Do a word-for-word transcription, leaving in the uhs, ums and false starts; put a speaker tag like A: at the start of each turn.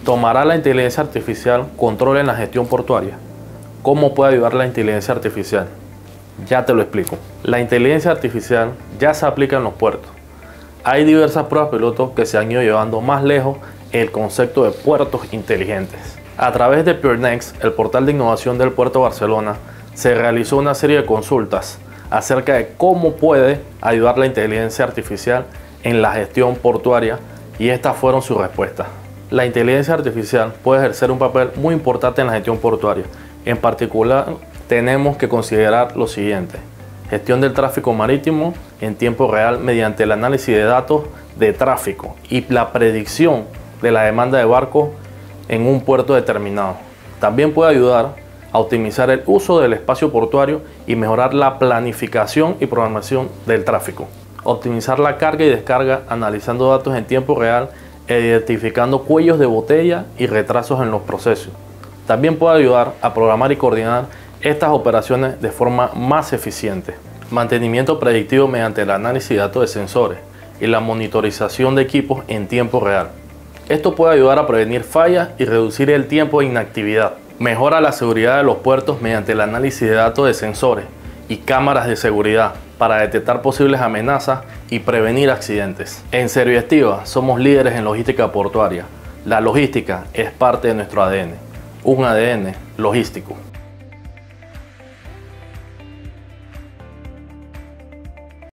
A: ¿Tomará la inteligencia artificial control en la gestión portuaria? ¿Cómo puede ayudar la inteligencia artificial? Ya te lo explico. La inteligencia artificial ya se aplica en los puertos. Hay diversas pruebas pilotos que se han ido llevando más lejos el concepto de puertos inteligentes. A través de PureNext, el portal de innovación del Puerto de Barcelona, se realizó una serie de consultas acerca de cómo puede ayudar la inteligencia artificial en la gestión portuaria, y estas fueron sus respuestas. La inteligencia artificial puede ejercer un papel muy importante en la gestión portuaria. En particular, tenemos que considerar lo siguiente: gestión del tráfico marítimo en tiempo real mediante el análisis de datos de tráfico y la predicción de la demanda de barcos en un puerto determinado. También puede ayudar a optimizar el uso del espacio portuario y mejorar la planificación y programación del tráfico. Optimizar la carga y descarga analizando datos en tiempo real e identificando cuellos de botella y retrasos en los procesos. También puede ayudar a programar y coordinar estas operaciones de forma más eficiente. Mantenimiento predictivo mediante el análisis de datos de sensores y la monitorización de equipos en tiempo real. Esto puede ayudar a prevenir fallas y reducir el tiempo de inactividad. Mejora la seguridad de los puertos mediante el análisis de datos de sensores y cámaras de seguridad para detectar posibles amenazas y prevenir accidentes. En Serviestiva somos líderes en logística portuaria. La logística es parte de nuestro A D N, un A D N logístico.